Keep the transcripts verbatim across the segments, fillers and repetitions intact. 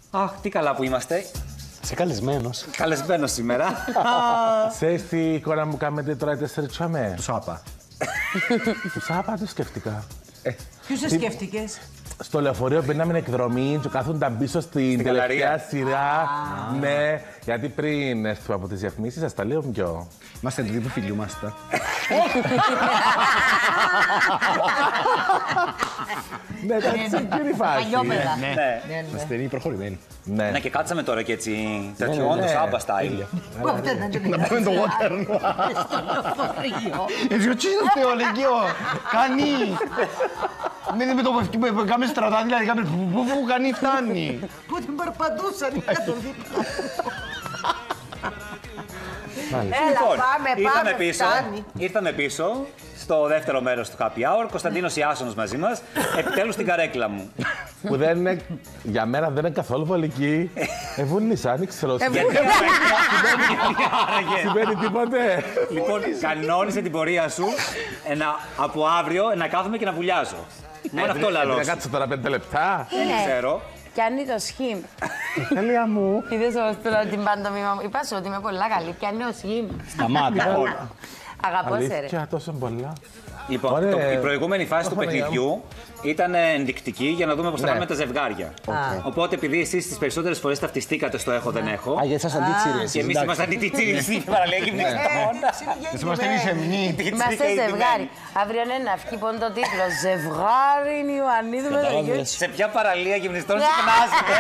Αχ, τι καλά που είμαστε. Είσαι καλεσμένος. Καλεσμένος σήμερα. Ξέρεις τι εικόνα μου κάνετε τώρα οι τέσσερις τσάμε. Του Σάπα. Του Σάπα το σκέφτηκα. Ποιους σε σκέφτηκες? Στο λεωφορείο περνάμε εκδρομή και κάθονταν πίσω στην τελευταία σειρά. Ναι, γιατί πριν έρθουμε από τις διαφημίσεις, σας τα λέω πιο. Είμαστε το τύπου φιλιούμαστε. Ναι, εντάξει, εκείνη η φάση. Παλιόμεδα. Ναι. Είμαστε προχωρημένοι. Ναι. Ναι, και κάτσαμε τώρα και έτσι. Τέτοιο όντως άμπα style. Να πούμε το water. Έτσι ο τσίνος θεολογείο. Κάνει. Με το που κάμε στρατά, δηλαδή κάμε που κάνει φτάνει. Που την παρπαντούσαν οι κάτω δίπλα. Έλα, Λοιπόν, πάμε, ήρθαμε πάμε, πίσω, φτάνει. ήρθαμε πίσω στο δεύτερο μέρος του Happy Hour. Κωνσταντίνος Ιάσονος μαζί μας. Επιτέλους στην καρέκλα μου. Που δεν είναι, για μένα δεν είναι καθόλου βολική. Εβούνισα, δεν ξέρω. Σημαίνει τίποτε. Λοιπόν, κανόνισε την πορεία σου ε, να- από αύριο να κάθομαι και να βουλιάζω. Μόνο αυτό Να λαλός. κάτσω τώρα πέντε λεπτά. Δεν ξέρω. Πιάνει το σχήμ. Τέλεια μου. Είδες όμως τώρα την παντομήμα μου. Είπα σου ότι είμαι πολλά καλή. Πιάνει το σχήμ. Σταμάτα. Αγαπώ σε ρε. Αλήθεια, τόσο πολλά. Λοιπόν, Ωραία. το, η προηγούμενη φάση του Αχ, Παναγιά παιχνιδιού ήταν ενδεικτική για να δούμε πώς θα Ναι. πάμε τα ζευγάρια. Οπότε, επειδή εσείς τις περισσότερες φορές ταυτιστήκατε στο έχω δεν έχω, Α, γιατί σας αντίτσιρες. και εμείς ήμασταν αντιτιτσίροι στην παραλία γυμνιστών. Εσύ είμαστε εμείς εμνοί. Είμαστε ζευγάρι. Αύριο είναι να βγει πόν το τίτλο Ζευγάρι Ιωαννίδου με τον γιο. Σε ποια παραλία γυμνιστών συχνάζετε?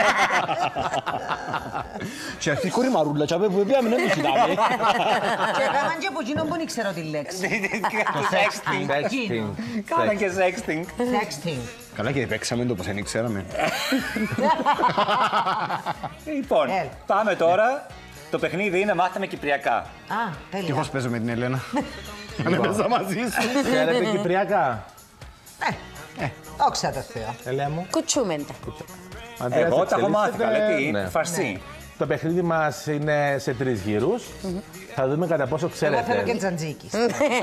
Σε αυτή η κόρη μαρούλα, τσάπε που πήγαμε να μην κοιτάμε. Και έκαναν και από εκείνον που δεν ξέρω τη λέξη. Το sexting. Sexting. Κάνα και sexting. Sexting. Καλά και παίξαμε το πως δεν ξέραμε. Λοιπόν, Έλα. πάμε τώρα. Το παιχνίδι είναι μάθαμε κυπριακά. Α, τέλεια. Τυχώς παίζω με την Ελένα. Αν έπαιζα μαζί σου. Ξέρετε Κυπριακά. Όξα το Θεό. Ελέα μου. Κουτσούμεντα. Αντρέας, Εγώ τα έχω μάθει εξελίσσεται. καλά. Τι, Ναι. φαρσί. Το παιχνίδι μας είναι σε τρεις γύρους. Θα δούμε κατά πόσο Εγώ θέλω και ξέρετε. Τζαντζίκης.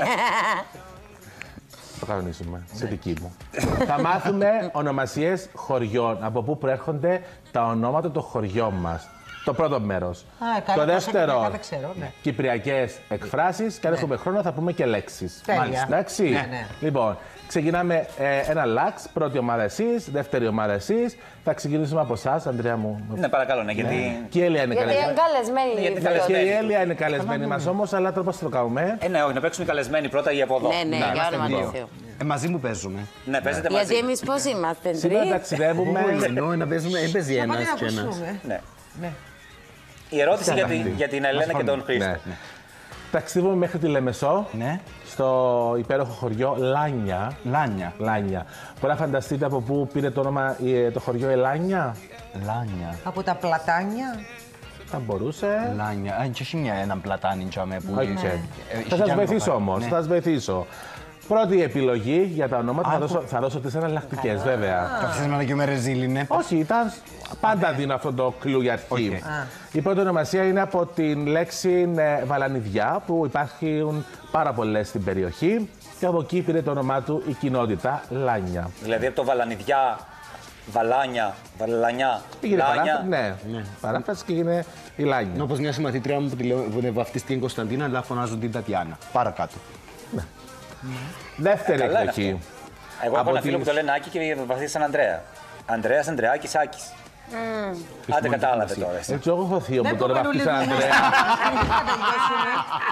Το κανονίσουμε. Σε δική μου. Θα μάθουμε ονομασίες χωριών. Από πού προέρχονται τα ονόματα των χωριών μας. Το πρώτο μέρος. Α, καλά, Το τα δεύτερο, κυπριακά τα ξέρω, ναι. κυπριακές εκφράσεις. Και αν έχουμε χρόνο θα πούμε και λέξεις. Τέλεια. Μάλιστα, εντάξει. Ναι, ναι. Λοιπόν, ξεκινάμε ε, ένα λάξ. Πρώτη ομάδα εσείς, δεύτερη ομάδα εσείς. Θα ξεκινήσουμε από εσάς, Ανδρέα μου. Ναι, παρακαλώ, ναι, γιατί. Και η Έλια είναι Γιατί είναι καλεσμένη. καλεσμένη. Γιατί η καλεσμένη. Και η Βιώτη. Έλια είναι καλεσμένη μας όμως, αλλά τώρα πώς θα το κάνουμε. Ε, ναι, όχι, να παίξουμε οι καλεσμένοι πρώτα ή από εδώ. Ναι, ναι, για είμαστε όνομα δύο. του Θεού. Ε, μαζί μου παίζουμε. Ναι, παίζετε Γιατί μαζί. εμείς πώς είμαστε, Σήμερα τρεις. ταξιδεύουμε. Εννοώ να παίζουμε, δεν παίζει Πάμε ένας να και ένας. ακούσουμε. Ναι. Η ερώτηση για, την- αυτή. για την Ελένα και τον Χρήστο. Ναι. Ταξιδεύουμε μέχρι τη Λεμεσό, Ναι. στο υπέροχο χωριό Λάνια. Λάνια. Λάνια. Μπορεί να φανταστείτε από πού πήρε το όνομα ε, το χωριό Ελάνια. Λάνια. Από τα πλατάνια. Θα μπορούσε. Λάνια. Α, και έχει μια- έναν πλατάνι τζάμε που... Οκ. Ε, Θα έχει σας κι άλλο βοηθήσω πράγμα. όμως. Ναι. Θα σας βοηθήσω. Πρώτη επιλογή για τα ονόματα θα δώσω, θα δώσω τις εναλλακτικές, βέβαια. Καψές με και με ρεζίλι, ναι. Όχι, ήταν. Πάντα δίνω αυτό το κλου για αρχή. Η πρώτη ονομασία είναι από την λέξη ε, βαλανιδιά, που υπάρχουν πάρα πολλές στην περιοχή. Και από εκεί πήρε το όνομά του η κοινότητα Λάνια. Δηλαδή από το Βαλανιδιά, Βαλάνια, Βαλανιά, Πήγαινε Λάνια. παράφραση, ναι. Παράφραση και έγινε η Λάνια. Είναι όπως μια συμμαθήτρια μου που, τη λέω, που είναι βαφτιστική Κωνσταντίνα, αλλά φωνάζουν την Τατιάνα. Παρακάτω. Δεύτερη Καλά είναι εκδοχή. Εγώ έχω Από ένα φίλο τις- που το λένε Άκη και βαθύ σαν Ανδρέα. Ανδρέας, Ανδρεάκης, Άκης. Άντε κατάλαβε τώρα εσύ. Έτσι, εγώ έχω θείο που Δεν τώρα πούμε βαφτίσαν Λουλίδου. Ανδρέα. Θα τελειώσουμε.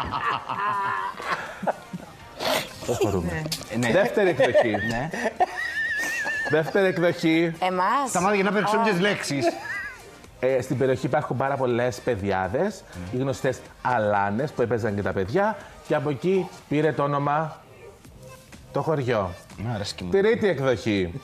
Προχωρούμε. Ε, ναι. Δεύτερη εκδοχή. Ναι. Δεύτερη εκδοχή. Εμάς. Σταμάτα για να παίξω κάποιες λέξεις. Ε, στην περιοχή υπάρχουν πάρα πολλές παιδιάδες, οι γνωστές αλάνες που έπαιζαν και τα παιδιά, και από εκεί πήρε το όνομα το χωριό. Ναι, αρέσκει μου. Τρίτη εκδοχή.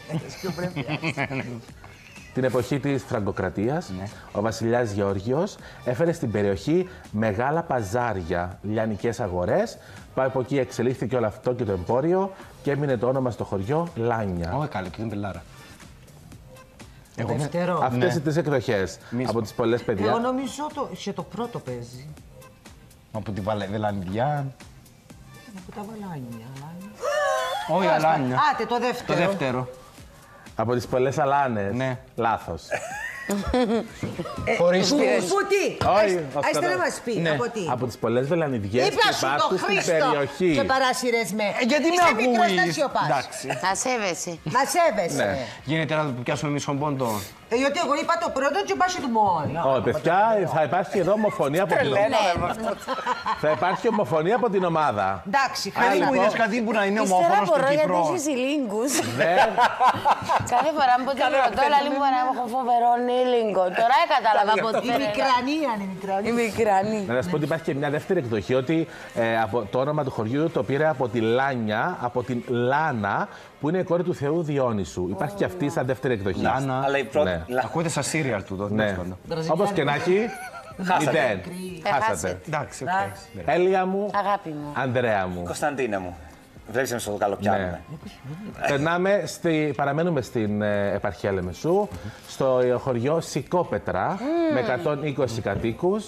Την εποχή της Φραγκοκρατίας, ο βασιλιάς Γεώργιος έφερε στην περιοχή μεγάλα παζάρια, λιανικές αγορές, που από εκεί εξελίχθηκε όλο αυτό και το εμπόριο και έμεινε το όνομα στο χωριό Λάνια. Όχι, καλό, και είναι πελάρα. Εγώ Δεύτερο. Αυτές οι τρεις εκδοχές από τις πολλές Εγώ παιδιά. νομίζω το, και το πρώτο παίζει. από τη Βαλε- Βελανιδιά. Από τα βαλάνια. Όχι, Αλάνια. Άτε, το Το δεύτερο. δεύτερο. Από τις πολλές αλάνες. Ναι. Λάθος. Χωρίς Που τις. που τι. Όχι, Ας- αυτό Άστε δεν- να μας πει. Ναι. Από τι. Από τις πολλές βελανιδιές που Είπα σου το υπάρχουν στην Χρήστο περιοχή. και παράσυρες με. Ε, Γιατί με Είσαι μικρός να ακούεις. σιωπάς. Εντάξει. Να σέβεσαι. Να σέβεσαι. Ναι. Γίνεται να πιάσουμε μισό πόντο. Ε, Γιατί εγώ είπα το πρώτο και μπάσει του μόνο. Ω, παιδιά, θα υπάρχει εδώ ομοφωνία από την ομάδα. Θα υπάρχει ομοφωνία από την ομάδα. Εντάξει, Πες μου, χάρη. είδες κάτι που να είναι Ύστερα ομόφωνο στην μπορώ γιατί Κύπρο. έχεις ηλίγκους. Δεν Κάθε φορά που την ρωτώ, λέει μου να έχω φοβερό ήλιγκο. Τώρα κατάλαβα από Η τι είναι. μικρανία είναι η μικρανία. Η μικρανή. Να σας πω ότι υπάρχει και μια δεύτερη εκδοχή ότι ε, από το όνομα του χωριού το πήρε από τη Λάνια, από την Λάνα, που είναι η κόρη του Θεού Διόνυσου. Υπάρχει και αυτή σαν δεύτερη εκδοχή. Λάνα. Αλλά η πρώτη. Ναι. Λα- Ακούτε στα σύριαλ του τότε. Ναι. τέλος πάντων. Όπως και να έχει, μηδέν. Χάσατε. Χάσατε. Εντάξει, οκ. Έλια μου, Αγάπη μου. Ανδρέα μου. Κωνσταντίνα μου. Βλέπεις με στο καλοπιάνο. Ναι. Περνάμε στη, παραμένουμε στην ε, επαρχία Λεμεσού, στο ε, χωριό Σικόπετρα, με εκατόν είκοσι κατοίκους.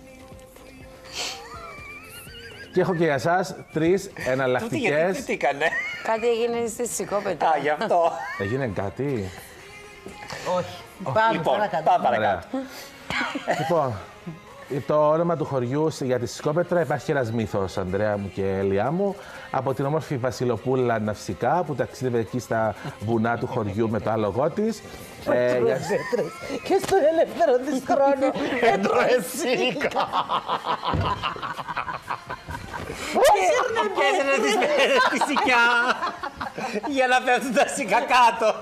Και έχω και για εσάς τρεις Τούτη γιατί εναλλακτικές. κριτήκανε. Κάτι έγινε στη σηκώπετα. Α, γι' αυτό. Έγινε κάτι. Όχι. Πάμε Λοιπόν, παρακάτω. πάμε Ωραία. παρακάτω. Λοιπόν, το όνομα του χωριού για τη Σκόπετρα υπάρχει ένας μύθος, Ανδρέα μου και Έλια μου, από την όμορφη Βασιλοπούλα Ναυσικά που ταξίδευε εκεί στα βουνά του χωριού με το άλογό της. Ε, για- Και στον ελεύθερο της χρόνο. Έτρωε σίκα. Και έδινε τις μέρες τη σικιά για να πέφτουν τα σίκα κάτω.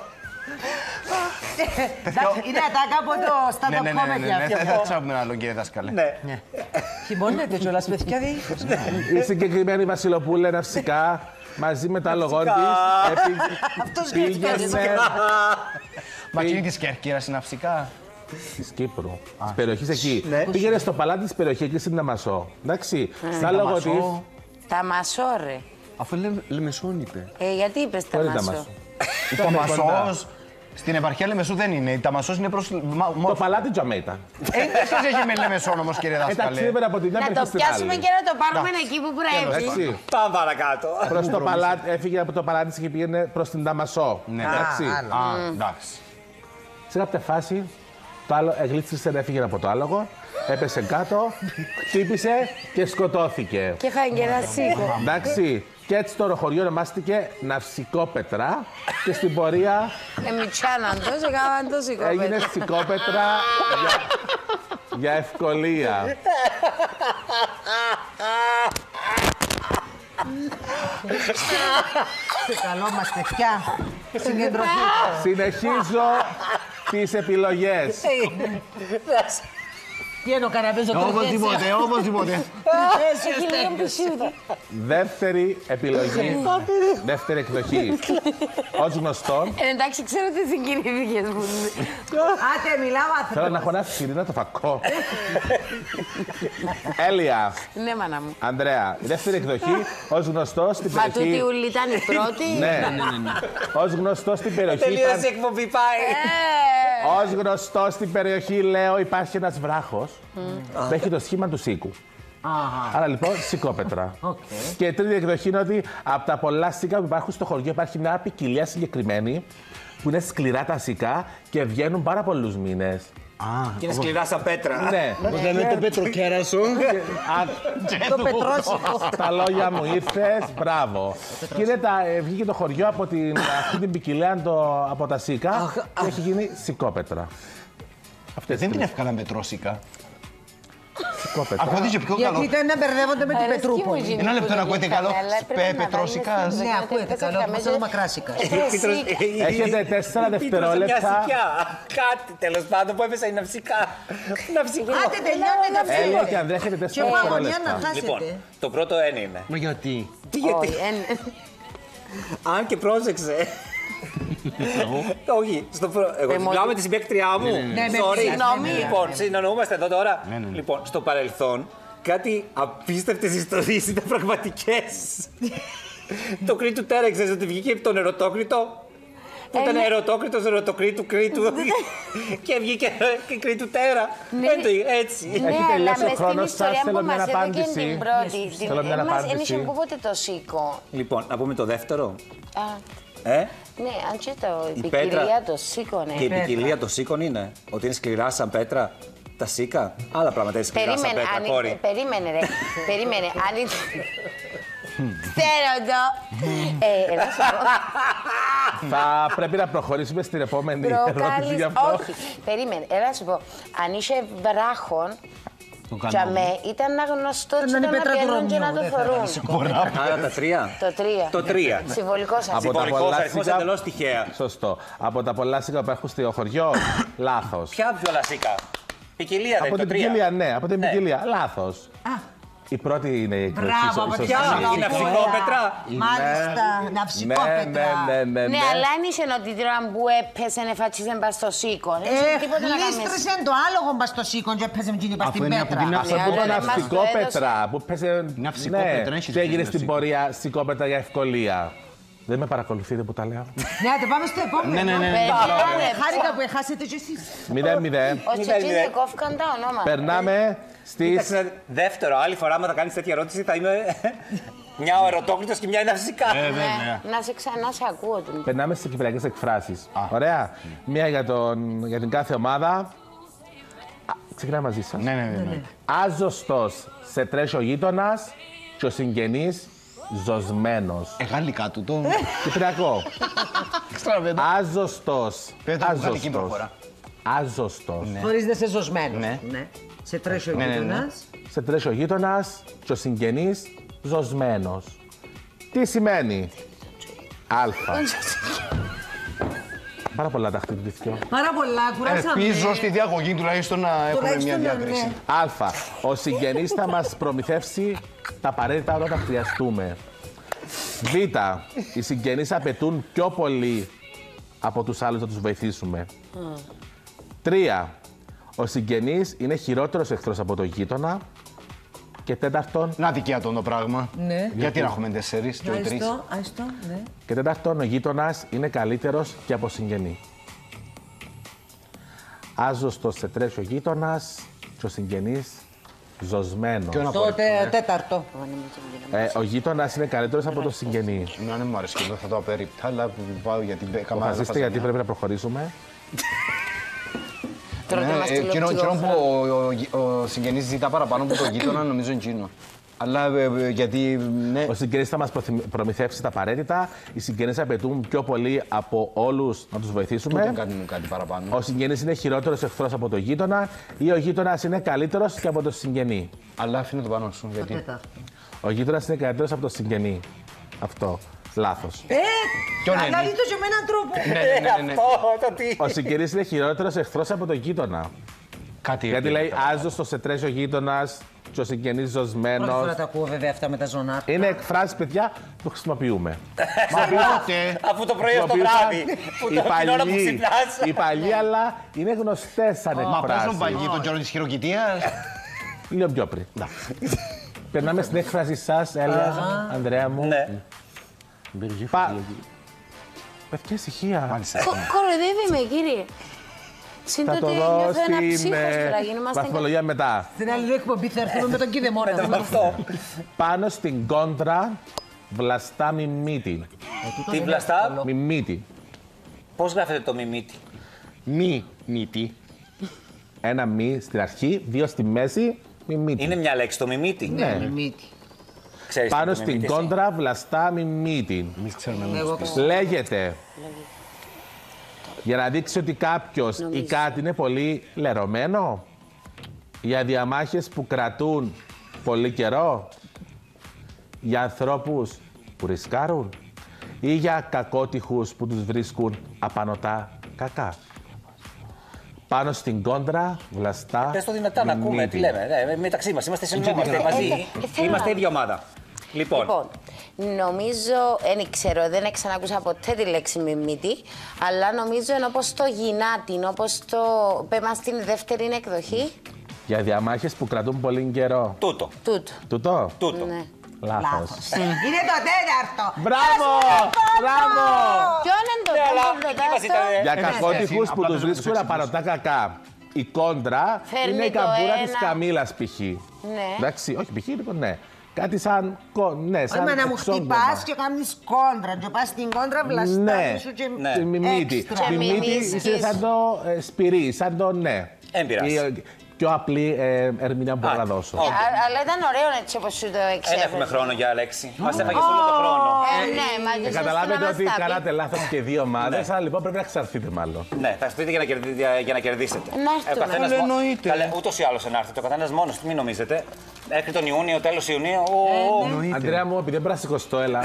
Εντάξει, είναι ατάκα από το Ναι, stand-up ναι, ναι, ναι, comedy ναι, αυτό. δεν θα τσάπουμε ένα άλλο κύριε δάσκαλε. Ναι. Χειμώνεται κιόλας, παιδιά, δεν είναι. Η συγκεκριμένη Βασιλοπούλα Ναυσικά μαζί με το άλογό της Αυτός πήγαινε Μα εκείνη της Κέρκυρας είναι αυσικά. της Κύπρου, της περιοχής εκεί. Ναι. Πήγαινε στο παλάτι της περιοχής εκεί στην Ναμασό. Εντάξει, στα άλογο της. Ταμασό. Τα μασόρε. Αφού λέμε Λεμεσόν είπε. Ε, γιατί είπες τα Πού είναι τα μασό. Μασό? Η Ταμασός στην επαρχία Λεμεσού δεν είναι. Η Ταμασός είναι προς... Το παλάτι Τζαμέιτα. Ε, δεν σας έχει με Λεμεσόν όμως κύριε Ε, δάσκαλε. ταξίδευε από την μια Να περιοχή το στην πιάσουμε άλλη. και να το πάρουμε εκεί που πρέπει. Εντάξει. Πάμε παρακάτω. Προς το παλάτι, έφυγε από το παλάτι της και πήγαινε προς την Ταμασό. Ναι. Εντάξει. Α, εντάξει. Σε κάποια φάση το άλλο εγλίτσισε, έφυγε από το άλογο, έπεσε κάτω, χτύπησε και σκοτώθηκε. Και φάγει και ένα σίκο. Εντάξει. Και έτσι το χωριό ονομάστηκε Ναυσικόπετρα και στην πορεία Εμιτσάναν το, σε κάμαν το έγινε σικόπετρα. Σικόπετρα για, για ευκολία. Σε καλό μας, παιδιά. Συγκεντρωθείτε. Συνεχίζω τις επιλογές. Τι εννοώ, καναπέζο Οπωσδήποτε, οπωσδήποτε. Έχει λίγο πισούδι. Δεύτερη επιλογή, δεύτερη εκδοχή. Ως γνωστόν, Ε, εντάξει, ξέρω τι συγκινήθηκες μου. Άτε, μιλάω άνθρωπο. θέλω να χωνάσει Σιρήνα το φακό. Έλια, Ναι, μάνα μου. Ανδρέα, η δεύτερη εκδοχή, ως γνωστό στην Μα τούτη περιοχή. ουλή ήταν η πρώτη. Ναι, ως γνωστό στην περιοχή. Τελείωσε η υπάρχει- εκπομπή, πάει. Ε, Ως γνωστό στην περιοχή, λέω, υπάρχει ένας βράχος που έχει το σχήμα του σίκου. Άρα λοιπόν, σικόπετρα. Και η τρίτη εκδοχή είναι ότι από τα πολλά σίκα που υπάρχουν στο χωριό υπάρχει μια ποικιλία συγκεκριμένη που είναι σκληρά τα σίκα και βγαίνουν πάρα πολλούς μήνες. Και είναι σκληρά σαν πέτρα. Ναι. Πώς λέμε το πετροκέρασο. Α, Το πετρόσικο. τα λόγια μου ήρθες, μπράβο. Και είναι τα, ε, βγήκε το χωριό από την, αυτή την ποικιλία το, από τα σίκα και έχει γίνει σικόπετρα. Αυτές Δεν την τρεις. εύκολα πετρόσικα. Σικόπετρα. Ακούτε και πιο καλό. Γιατί ήταν να μπερδεύονται με την αρέσκει μου Πετρούπολη. γίνει Ένα λεπτό που να το ακούετε βγήκαμε, καλό. αλλά Σπε- πρέπει να πετρόσικα. βάλεις Ναι, να ακούετε πετρόσικα καλό. μέσα. Μας το μακράσικα. Πετρόσικα. Έχετε τέσσερα Μια δευτερόλεπτα. σικιά. Κάτι τέλος πάντων που έπεσα η ναυσικά. Ναυσικό. Άντε, τελειώνετε τα Έλια και φίλια. Ανδρέα, έχετε Και τέσσερα εγώ αγωνία δευτερόλεπτα. να Λοιπόν, χάσετε. το πρώτο εν είναι. Μα γιατί. Τι γιατί. Όχι, εν- Αν και πρόσεξε. Όχι, στο προ... εγώ μου μιλάω ότι- με τη συμπαίκτριά μου. ναι, ναι. Sorry. Συγγνώμη. Λοιπόν, συνεννοούμαστε εδώ τώρα. Ναι, ναι, ναι. Λοιπόν, στο παρελθόν, κάτι απίστευτες ιστορίες ήταν πραγματικές. Το Κρήτου Τέρα, ξέρεις ότι βγήκε από τον Ερωτόκριτο. Που Ε, ήταν ναι. Ερωτόκριτος, Ερωτοκρίτου, Κρήτου. Και βγήκε και Κρήτου Τέρα. Ναι. Δεν το- Έτσι. Ναι, αλλά τελειώσει ο μες στην χρόνος σας, ιστορία θέλω που μια μας έδωκε απάντηση. την πρώτη. Θέλω μια Δεν μας απάντηση. ένιωσε ποτέ το σίκο. Λοιπόν, να πούμε το δεύτερο. Α, Ε, Ναι, αν και το, η πέτρα- ποικιλία το σήκωνε. Και η ποικιλία το σίκον είναι ότι είναι σκληρά σαν πέτρα. Τα σίκα. Άλλα πράγματα είναι σκληρά σαν Περίμενε, πέτρα, αν, κόρη. περίμενε ρε, περίμενε, αν είναι... Ξέρω το. Ε, να σου πω, Θα πρέπει να προχωρήσουμε στην επόμενη ερώτηση προκάλεις... γι' αυτό. Όχι, περίμενε, έλα να σου πω, αν είχε βράχον, για με ήταν να γνωστό και να είναι ήταν να πέτρα του πιένουν και να Ρωμιού, το δεν θα φορούν. Άρα τα τρία. Το τρία. Το τρία. Συμβολικός Από αριθμός. τα Συμβολικός πολλά αριθμός σίκα- εντελώς τυχαία. Σωστό. Από τα πολλά σίκα που έχουν στο χωριό, λάθος. Ποια πιο λασίκα. Ποικιλία δεν Από είναι το την τρία. ποικιλία, ναι, από την Ναι. ποικιλία. Λάθος. Η πρώτη είναι η εκδοχή. Μπράβο, σω- από σωστή. Ποια Σωστή. είναι αυσικόπετρα. Μάλιστα, Ναι, ναυσικόπετρα. ναι, ναι, ναι, Ναι, ναι. αλλά αν είσαι ότι τώρα που έπεσε, εφατσίσαν πας στο σίκο. Δεν είχε Ε, τίποτα να κάνεις. λίστρησε το άλογο μπας στο σίκον και έπαιζε με εκείνη πας Αφού στην είναι από πέτρα. την Αυτό Ναι, που αλλά ήταν δεν μας το ναυσικόπετρα, που πέσε. Ναυσικόπετρα, Ναι, έχεις και έγινε δίκιο, στην σίγουρα. πορεία σικόπετρα για ευκολία. Δεν με παρακολουθείτε που τα λέω. Ναι, άντε, πάμε στο επόμενο. Ναι, ναι, ναι. Περίμενε, Χάρηκα που έχασετε κι εσείς. Μηδέν μηδέν. Ο Τσετσίν δεν κόφηκαν τα ονόματα. Περνάμε στις. Κοίταξε, δεύτερο, άλλη φορά άμα θα κάνεις τέτοια ερώτηση θα είμαι μια ο ερωτόκλητος και μια είναι αυσικά. Ε, βέβαια. Να σε ξανά σε ακούω. του. Περνάμε στις κυπριακές εκφράσεις. Ωραία. Μία για, τον, για την κάθε ομάδα. Α, ξεκινάμε μαζί σας. Ναι, ναι, ναι, ναι. Άζωστος σε τρέχει ο γείτονας και ο συγγενής ζωσμένος. Ε, γαλλικά του το. Κυπριακό. Στραβέντα. Άζωστος. Πες το που γαλλική προφορά. Άζωστος. Χωρίς δεν είσαι ζωσμένος. Ναι. Ναι. Σε τρέχει ο Ναι, ναι, ναι. γείτονας. Σε τρέχει ο γείτονας και ο συγγενής ζωσμένος. Τι σημαίνει? Αλφα. Πάρα πολλά τα χτυπηθήκιο. Πάρα πολλά, κουράσαμε. Ελπίζω στη διαγωγή τουλάχιστον να έχουμε μια Τουλάχιστον, διάκριση. ναι. Α. Ο συγγενής θα μας προμηθεύσει τα απαραίτητα όταν τα χρειαστούμε. Β. Οι συγγενείς απαιτούν πιο πολύ από τους άλλους να τους βοηθήσουμε. Τρία. Ο συγγενής είναι χειρότερος εχθρός από τον γείτονα. Και τέταρτον, Να δικαιάτον το πράγμα. Ναι. Γιατί να έχουμε τέσσερις και όχι τρεις. Αϊστό, αϊστό, ναι. και τέταρτον, ο γείτονας είναι καλύτερος και από συγγενή. Άζωστος σε τρέχει ο γείτονας και ο συγγενής ζωσμένος. Και ένα Το τε- τέταρτο. Ε, ο γείτονας είναι καλύτερος από τον συγγενή. Να δεν μου αρέσει και δεν θα το απέριπτα, αλλά πάω για την καμάρα. Αποφασίστε γιατί πρέπει να προχωρήσουμε. Τρώτε μας Εκείνο τηλεοπτικό εκείνο που φράγμα. ο- ο- ο συγγενής ζητά παραπάνω από τον γείτονα, νομίζω είναι εκείνο. Αλλά ε, ε, γιατί, ναι, Ο συγγενής θα μας προθυμ- προμηθεύσει τα απαραίτητα. Οι συγγενείς απαιτούν πιο πολύ από όλους να τους βοηθήσουμε. ούτε κάτι μου κάτι παραπάνω. Ο συγγενής είναι χειρότερος εχθρός από τον γείτονα ή ο γείτονας είναι καλύτερος και από τον συγγενή. Αλλά αφήνω το πάνω σου, γιατί. Τέταρτο. Ο γείτονας είναι καλύτερος από τον συγγενή. Αυτό. Λάθος. Ε, Ποιον αλλά είναι? δείτε το και με έναν τρόπο. Ναι, ναι, ναι, ναι. Αυτό το τι. Ο συγγενής είναι χειρότερος εχθρός από τον γείτονα. Κάτι Γιατί λέει έπρεπε. άζωστο σε τρέχει ο γείτονας και ο συγγενής Πρώτη ζωσμένος. φορά τα ακούω βέβαια αυτά με τα ζωνά. Είναι εκφράσεις, παιδιά, που χρησιμοποιούμε. Μα πότε. Αφού το πρωί το βράδυ. Που Οι το- την ώρα που παλιοί, ξυπνάς. οι παλιοί, αλλά είναι γνωστές σαν Μα παίζουν εκφράσεις. παλιοί τον καιρό της χειροκητίας. Λίγο πιο πριν. Περνάμε στην έκφραση σας, Έλια, Ανδρέα μου. Ναι. Πα... Παιδιά, ησυχία. Κο- Κοροϊδεύει με, κύριε. Θα Σύντοτε το δω νιώθω ένα στην ψύχος ε, τώρα, γινόμαστε... βαθμολογία μετά. Στην άλλη εκπομπή θα έρθουμε με τον κηδεμόνα. Αυτό. Πάνω στην κόντρα, βλαστά μιμίτη. Τι βλαστά. Μιμίτη. Πώς γράφεται το μιμίτι. Μη μύτη. Ένα μη στην αρχή, δύο στη μέση, μιμίτη. Είναι μια λέξη το μιμίτι. Ναι. Μύτη. Ξέρεις τι Πάνω είναι το στην μιμίτι, εσύ? κόντρα, βλαστά μιμίτη. Εμείς ξέρουμε Εγώ εμείς. Λέγεται. Για να δείξει ότι κάποιος ή κάτι είναι πολύ λερωμένο. Για διαμάχες που κρατούν πολύ καιρό. Για ανθρώπους που ρισκάρουν. Ή για κακότυχους που τους βρίσκουν απανωτά κακά. Πάνω στην κόντρα, βλαστά. Πες το δυνατά να ακούμε μιμίτη. τι λέμε. Ναι, μεταξύ μας είμαστε συνεννόμαστε Ε, μαζί. ε, ε, θέλω Είμαστε να- ίδια ομάδα. Λοιπόν, Λοιπόν, νομίζω, δεν ξέρω, δεν ξανακούσα ποτέ τη λέξη μιμίτη, αλλά νομίζω είναι όπως το γυνάτι, όπως το... Πέμα στην δεύτερη εκδοχή, Για διαμάχες που κρατούν πολύ καιρό. τούτο. τούτο. Τούτο. Τούτο. Ναι. Λάθος. Είναι το τέταρτο. Μπράβο! Μπράβο! Ποιον είναι το Ναι, αλλά τέταρτο, εκεί μας τέταρτο? ήταν. Για Ναι, κακότυχους ναι, που απλά τους δεν βρίσκουν τους απαρατά κακά. Η κόντρα Φέρνει είναι η το καμπούρα της ένα. καμήλας π.χ. Ναι. Εντάξει, όχι π.χ. λοιπόν, ναι. Κάτι σαν. κο- Ναι, σαν. Όχι, να μου εξόγκωμα. χτυπάς και κάνεις κόντρα. Και πας στην κόντρα, βλαστάρι Ναι, σου και Ναι. τη μιμήτη. έξτρα. Τη μιμήτη μιμήσεις. είναι σαν το ε, σπυρί, σαν το ναι. Εν πειράζει. Η, ε, πιο απλή ε, ερμηνεία που μπορώ να δώσω. όχι. Α- Αλλά ήταν ωραίο έτσι όπως σου το Δεν εξέφερε. έχουμε χρόνο για Αλέξη. Μας έφαγες όλο το χρόνο. Ε, ναι, μα Ε, και καταλάβετε ότι κάνατε κάνατε λάθος και δύο ομάδες, Ναι. αλλά λοιπόν πρέπει να εξαρθείτε μάλλον. Ναι, θα έρθετε για να, κερδί- για- για να κερδίσετε. Να έρθουμε. Ε, ο καθένας Καλά, μο- εννοείται. Καλά, ούτως ή άλλως να έρθετε. Ο καθένας μόνος του, μην νομίζετε. Μέχρι τον Ιούνιο, τέλος Ιουνίου. ο, ο, ο. Αντρέα μου, επειδή δεν πρέπει να σηκωστώ, έλα.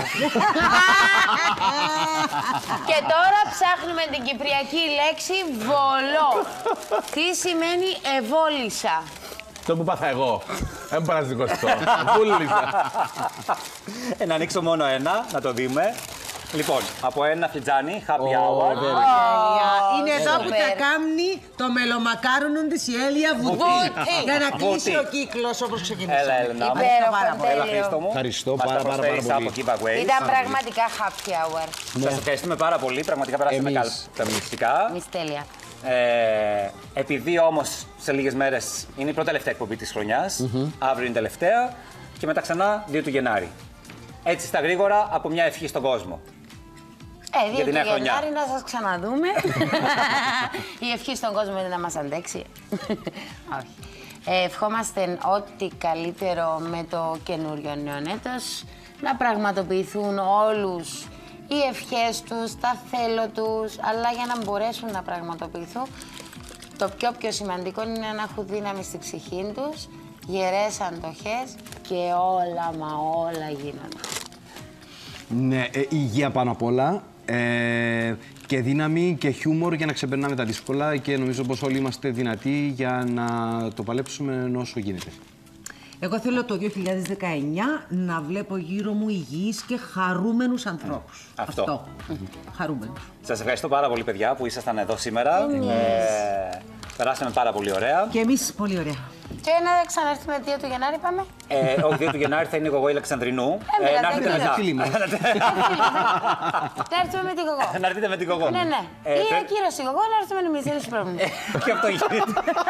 Και τώρα ψάχνουμε την κυπριακή λέξη βολό. Τι σημαίνει ευόλυσα. Το που πάθα εγώ. Δεν μπορώ να σηκωστώ. Βούλησα. Ε, να ανοίξω μόνο ένα, να το δούμε. Λοιπόν, από ένα φλιτζάνι, happy hour. Είναι εδώ που Σούπερ. θα κάνει το μελομακάρονο της η Έλια Βουτή. Βουτή. Για να κλείσει Βουτή. ο κύκλος όπως ξεκινήσαμε. Έλα, Έλενα μου. Υπέροχο, πάρα πολύ. Έλα, τέλειο. Χρήστο μου. Ευχαριστώ Μας πάρα, τα πάρα, προσφέρεις πάρα από πολύ. giveaway. Ήταν πραγματικά happy hour. Σας ευχαριστούμε πάρα πολύ. Πραγματικά περάσαμε Εμείς. καταπληκτικά. Εμείς τέλεια. Ε, επειδή όμως σε λίγες μέρες είναι η πρώτη τελευταία εκπομπή της χρονιάς, αύριο είναι τελευταία και μετά ξανά δύο του Γενάρη. Έτσι στα γρήγορα από μια ευχή στον κόσμο. Ε, δύο Για την του νέα χρονιά. Γενάρη να σας ξαναδούμε. Η ευχή στον κόσμο είναι να μας αντέξει. Όχι. Ε, ευχόμαστε ό,τι καλύτερο με το καινούριο νέο έτος, να πραγματοποιηθούν όλους οι ευχές τους, τα θέλω τους, αλλά για να μπορέσουν να πραγματοποιηθούν, το πιο πιο σημαντικό είναι να έχουν δύναμη στη ψυχή τους, γερές αντοχές και όλα μα όλα γίνονται. Ναι, ε, υγεία πάνω απ' όλα. Ε, και δύναμη και χιούμορ για να ξεπερνάμε τα δύσκολα και νομίζω πως όλοι είμαστε δυνατοί για να το παλέψουμε όσο γίνεται. Εγώ θέλω το δύο χιλιάδες δεκαεννιά να βλέπω γύρω μου υγιείς και χαρούμενους ανθρώπους. Αυτό. Χαρούμενους. Σας ευχαριστώ πάρα πολύ, παιδιά, που ήσασταν εδώ σήμερα. Ε, περάσαμε πάρα πολύ ωραία. Και εμείς πολύ ωραία. Και να ξαναρθούμε δύο του Γενάρη, πάμε. Ε, όχι, δύο του Γενάρη θα είναι η Γογό Αλεξανδρινού. Ε, να έρθετε δεν μετά. Φίλοι μας. Να έρθουμε με την κοκό. Να έρθετε με την Γογό. Ναι, ναι. Ε, Ή τε- ακύρωση κοκό, να έρθουμε εμείς, δεν έχει πρόβλημα. Και αυτό γίνεται.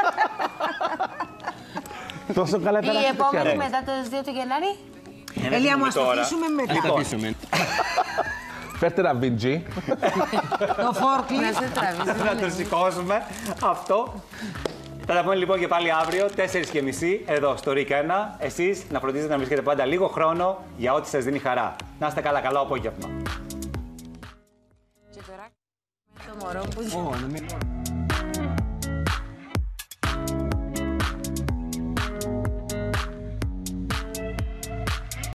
Τόσο καλά Η περάσατε επόμενη χαίρομαι. μετά το δύο του Γενάρη. Έλια, μας το τώρα. αφήσουμε μετά. Λοιπόν, Φέρτε ένα βίντζι. Το φόρκλι. Να σε τραβήσει. να το σηκώσουμε αυτό. Θα τα πούμε λοιπόν και πάλι αύριο, τέσσερις και μισή, εδώ στο Ρίκα ένα. Εσείς να φροντίζετε να βρίσκετε πάντα λίγο χρόνο για ό,τι σας δίνει χαρά. Να είστε καλά, καλό απόγευμα. Και τώρα με το μωρό που Ω, να μην-